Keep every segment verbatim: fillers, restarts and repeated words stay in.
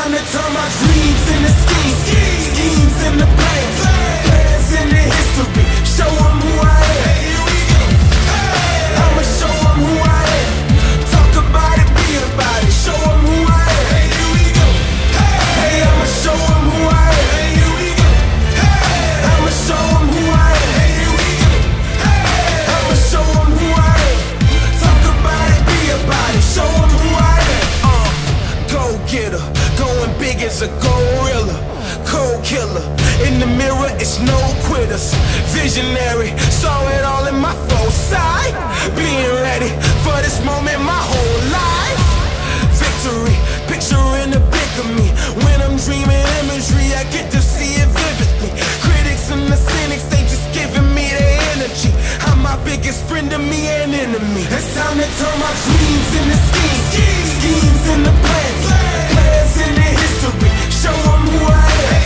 time to turn my dreams into schemes. Schemes into plans, plans into history. Show them who I am. I'ma show them who I am. Talk about it, be about it. Show them who I am. Hey, I'ma show them who I am. I'ma show them who I am. I'ma show them who I am. Talk about it, be about it. Show them who I am. Uh, go getter, going big as a gorilla. Cold killer, in the mirror it's no quitters. Visionary, saw it all in my foresight. Being ready for this moment my whole life. Victory, picturing the big of me. When I'm dreaming imagery, I get to see it vividly. Critics and the cynics, they just giving me their energy. I'm my biggest friend to me and enemy. It's time to turn my dreams into schemes. Schemes into plans, plans into history. Show them who I am.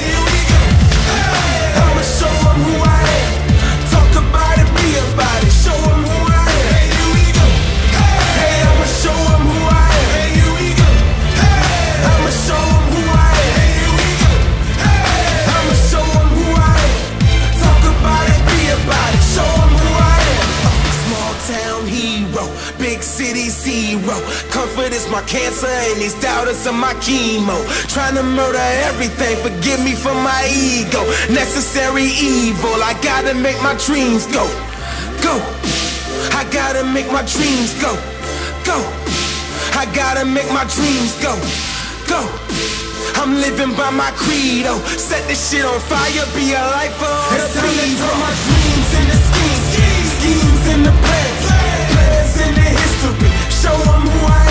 I'ma show them who I am. Talk about it, be about it. Show them who I am. Hey, I'ma show them who I am. I'ma show them who I am. I'ma show them who I am. Talk about it, be about it. Show them who I am. Small town hero, big city zero. Comfort is my cancer and these doubters are my chemo. Trying to murder everything, forgive me for my ego. Necessary evil, I gotta make my dreams go. Go, I gotta make my dreams go. Go, I gotta make my dreams go. Go, I'm living by my credo. Set this shit on fire, be a lifer on a speed. It's time to turn my dreams into schemes. Schemes into plans, plans into history. Show them who I am.